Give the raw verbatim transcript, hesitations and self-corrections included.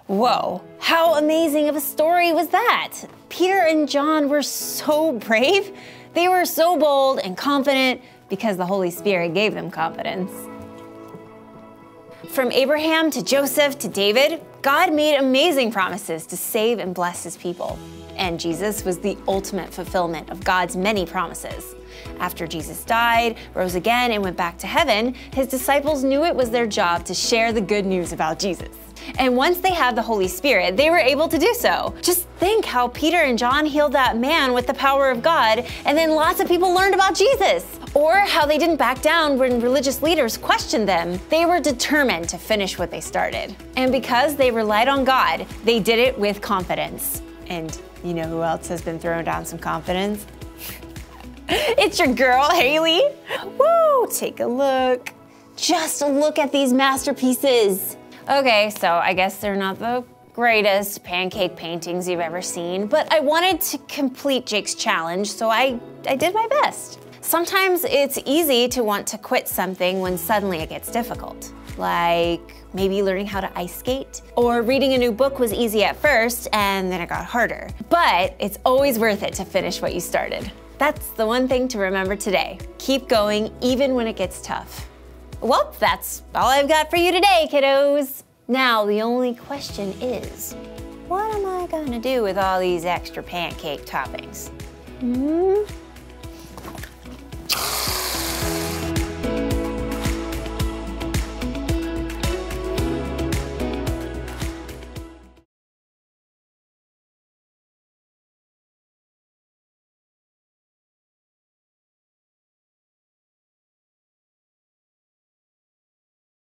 Whoa, how amazing of a story was that? Peter and John were so brave. They were so bold and confident because the Holy Spirit gave them confidence. From Abraham to Joseph to David, God made amazing promises to save and bless his people. And Jesus was the ultimate fulfillment of God's many promises. After Jesus died, rose again, and went back to heaven, his disciples knew it was their job to share the good news about Jesus. And once they had the Holy Spirit, they were able to do so. Just think how Peter and John healed that man with the power of God, and then lots of people learned about Jesus. Or how they didn't back down when religious leaders questioned them. They were determined to finish what they started. And because they relied on God, they did it with confidence. And you know who else has been thrown down some confidence? It's your girl, Haley. Woo, take a look. Just look at these masterpieces. Okay, so I guess they're not the greatest pancake paintings you've ever seen, but I wanted to complete Jake's challenge, so I, I did my best. Sometimes it's easy to want to quit something when suddenly it gets difficult. Like maybe learning how to ice skate, or reading a new book was easy at first and then it got harder. But it's always worth it to finish what you started. That's the one thing to remember today. Keep going even when it gets tough. Well, that's all I've got for you today, kiddos. Now, the only question is, what am I gonna do with all these extra pancake toppings? Hmm?